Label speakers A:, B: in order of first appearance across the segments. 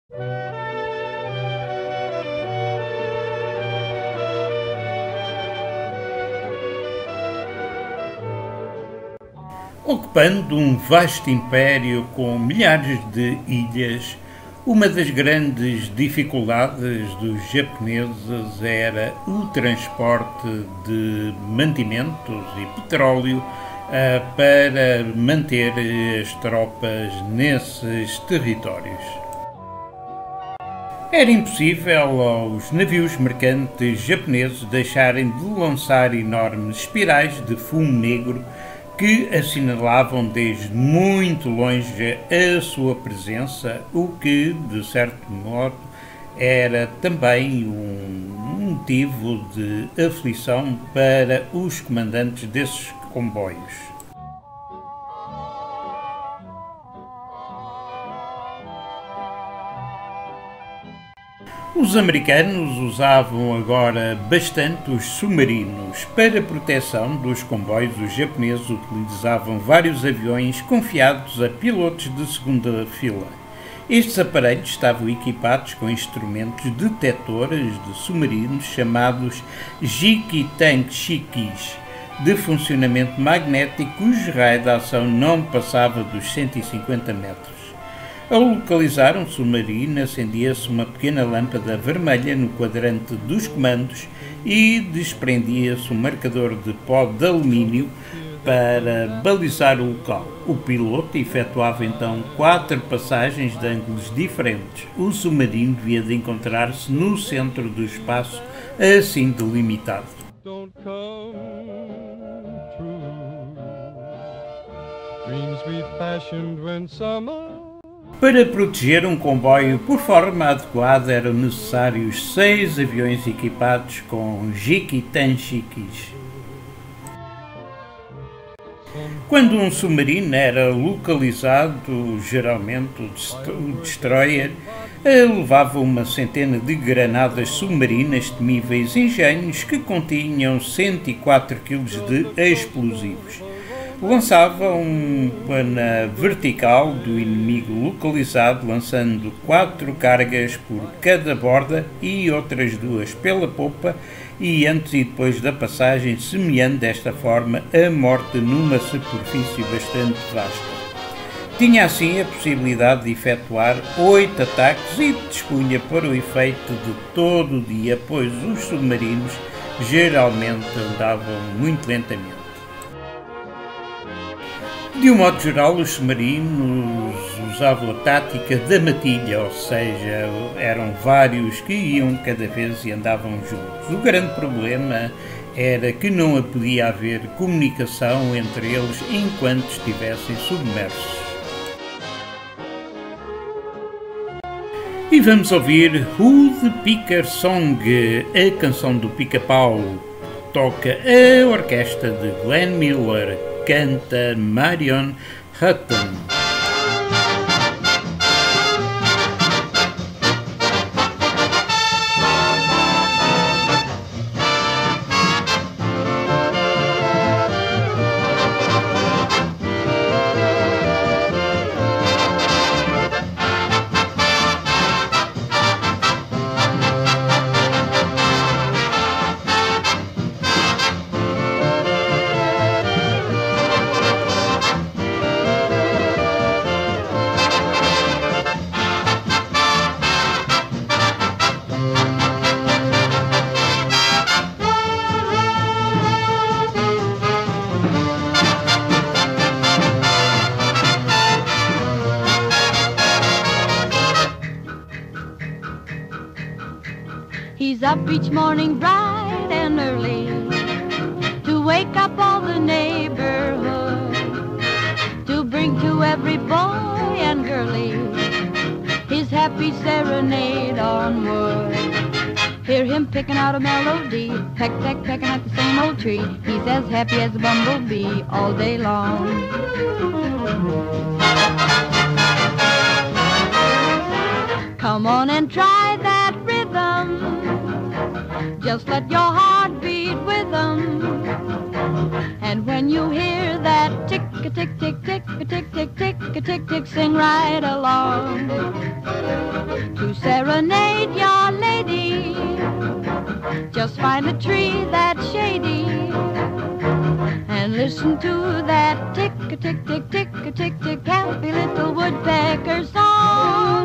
A: Ocupando um vasto império com milhares de ilhas, uma das grandes dificuldades dos japoneses era o transporte de mantimentos e petróleo para manter as tropas nesses territórios. Era impossível aos navios mercantes japoneses deixarem de lançar enormes espirais de fumo negro que assinalavam desde muito longe a sua presença, o que, de certo modo, era também um motivo de aflição para os comandantes desses comboios. Os americanos usavam agora bastante os submarinos. Para proteção dos comboios, os japoneses utilizavam vários aviões confiados a pilotos de segunda fila. Estes aparelhos estavam equipados com instrumentos detectores de submarinos chamados Jiki-Tank-Shikis, de funcionamento magnético, cujo raio de ação não passava dos 150 metros. Ao localizar um submarino, acendia-se uma pequena lâmpada vermelha no quadrante dos comandos e desprendia-se um marcador de pó de alumínio para balizar o local. O piloto efetuava então 4 passagens de ângulos diferentes. O submarino devia de encontrar-se no centro do espaço assim delimitado. Para proteger um comboio por forma adequada eram necessários 6 aviões equipados com Jiki-Tanshikis. Quando um submarino era localizado, geralmente o destroyer levava uma centena de granadas submarinas temíveis engenhos que continham 104 kg de explosivos. Lançava um pana vertical do inimigo localizado, lançando 4 cargas por cada borda e outras 2 pela popa, e antes e depois da passagem, semeando desta forma a morte numa superfície bastante vasta. Tinha assim a possibilidade de efetuar 8 ataques e dispunha para o efeito de todo o dia, pois os submarinos geralmente andavam muito lentamente. De um modo geral, os submarinos usavam a tática da matilha, ou seja, eram vários que iam cada vez e andavam juntos. O grande problema era que não podia haver comunicação entre eles enquanto estivessem submersos. E vamos ouvir Who the Picker Song, a canção do Pica-Pau. Toca a orquestra de Glenn Miller, canta Marion Hutton.
B: He's up each morning bright and early to wake up all the neighborhood, to bring to every boy and girlie his happy serenade on wood. Hear him picking out a melody, peck, peck, pecking at the same old tree. He's as happy as a bumblebee all day long. Come on and try that rhythm. Just let your heart beat with them. And when you hear that tick-a-tick-tick-tick-a-tick-tick-tick-a-tick-tick, sing right along. To to serenade your lady. Just find a tree that's shady and listen to that tick, tick, tick, tick, tick, tick, happy little woodpecker song.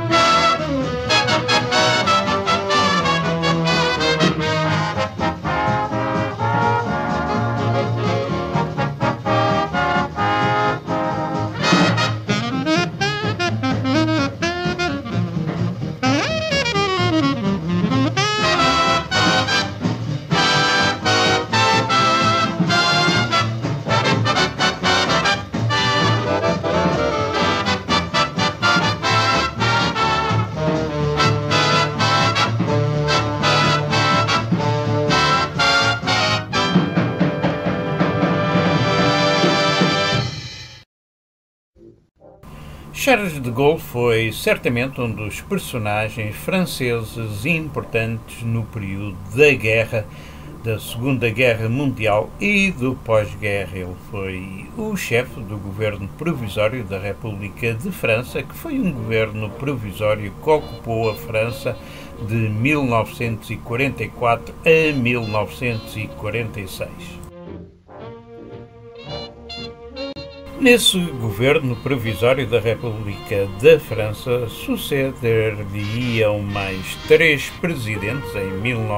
A: Charles de Gaulle foi certamente um dos personagens franceses importantes no período da guerra, da Segunda Guerra Mundial e do pós-guerra. Ele foi o chefe do governo provisório da República de França, que foi um governo provisório que ocupou a França de 1944 a 1946. Nesse governo provisório da República da França suceder-lhe-iam mais 3 presidentes em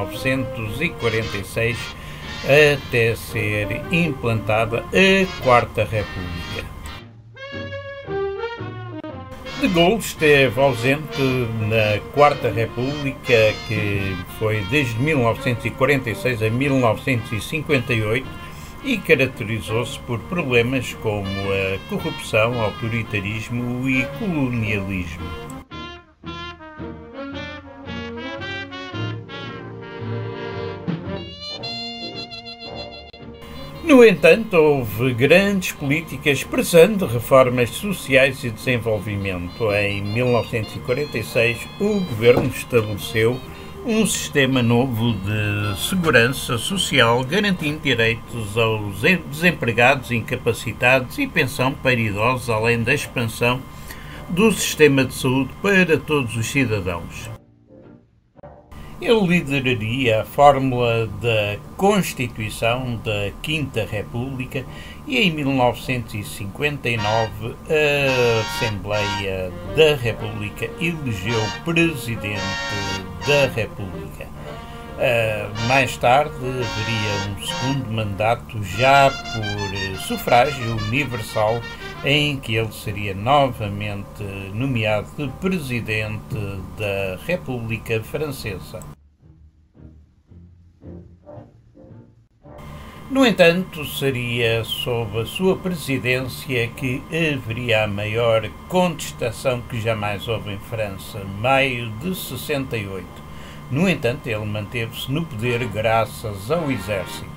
A: 1946 até ser implantada a Quarta República. De Gaulle esteve ausente na Quarta República, que foi desde 1946 a 1958, e caracterizou-se por problemas como a corrupção, autoritarismo e colonialismo. No entanto, houve grandes políticas pressando reformas sociais e desenvolvimento. Em 1946, o governo estabeleceu um sistema novo de segurança social, garantindo direitos aos desempregados, incapacitados e pensão para idosos, além da expansão do sistema de saúde para todos os cidadãos. Ele lideraria a fórmula da Constituição da Quinta República e em 1959 a Assembleia da República elegeu Presidente da República. Mais tarde haveria um segundo mandato já por sufrágio universal, em que ele seria novamente nomeado Presidente da República Francesa. No entanto, seria sob a sua presidência que haveria a maior contestação que jamais houve em França, maio de 68. No entanto, ele manteve-se no poder graças ao exército.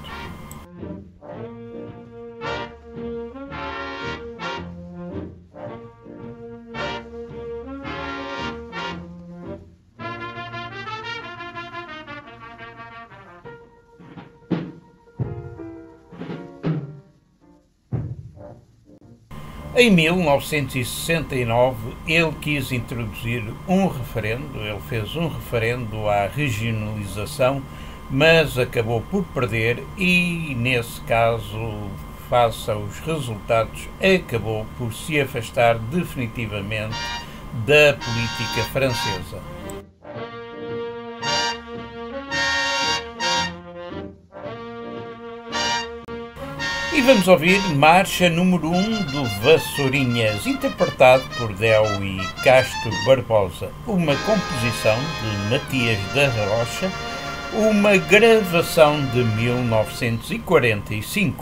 A: Em 1969, ele quis introduzir um referendo, ele fez um referendo à regionalização, mas acabou por perder e, nesse caso, face aos resultados, acabou por se afastar definitivamente da política francesa. E vamos ouvir Marcha número 1 do Vassourinhas, interpretado por Déu e Castro Barbosa, uma composição de Matias da Rocha, uma gravação de 1945.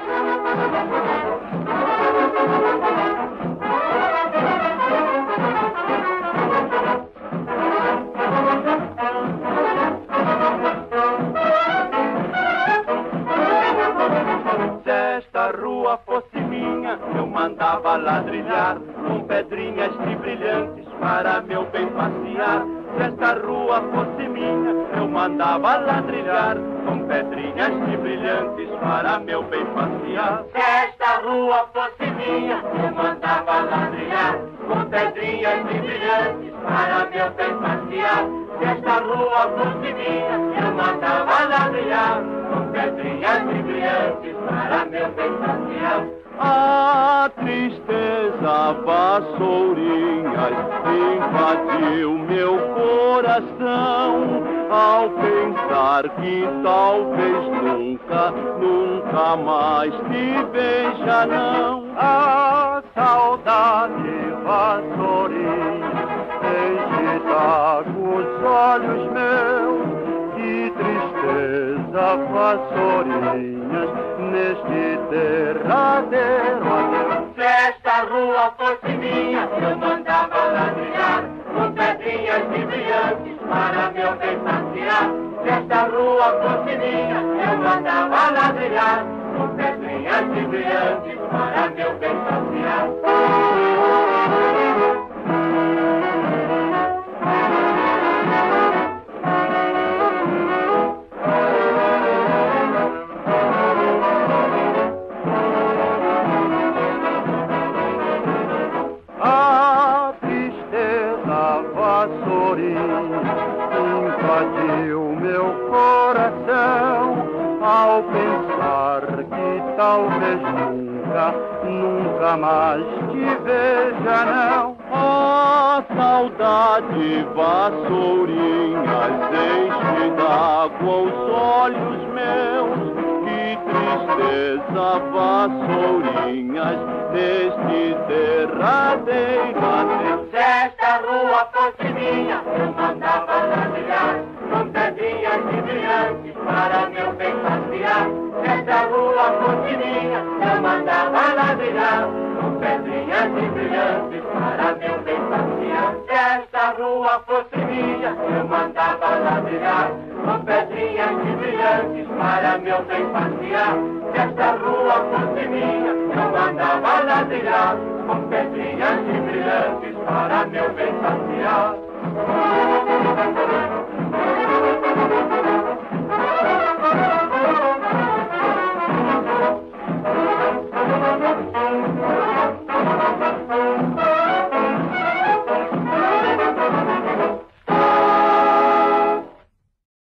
C: Mandava ladrilhar com pedrinhas de brilhantes para meu bem passear. Se esta rua fosse minha, eu mandava ladrilhar com pedrinhas de brilhantes para meu bem passear. Se esta rua fosse minha, eu mandava ladrilhar com pedrinhas de brilhantes para meu bem passear. Se esta rua fosse minha, eu mandava ladrilhar, com pedrinhas e brilhantes para meu bem passear. A tristeza, vassourinhas, invadiu meu coração, ao pensar que talvez nunca mais te veja não. A saudade, vassourinha, enche d'água os olhos meus. Que tristeza, vassourinhas, neste derradeiro adeus. Se esta rua fosse minha, eu mandava ladrilhar, com pedrinhas e brilhantes para meu bem passear. Se esta rua fosse minha, eu mandava ladrilhar, com pedrinhas e brilhantes para meu bem passear. Invadiu meu coração, ao pensar que talvez nunca mais te veja não. Oh, saudade, vassourinhas, enche d'água os olhos meus. Que tristeza, vassourinhas, neste derradeiro adeus. Se esta rua fosse minha, eu mandava ladrilhar, com pedrinhas e brilhantes para meu bem passear. Se esta rua fosse minha, eu mandava ladrilhar, com pedrinhas e brilhantes para meu bem passear. Se esta rua fosse minha, eu mandava ladrilhar, com pedrinhas e brilhantes para meu bem passear. Se esta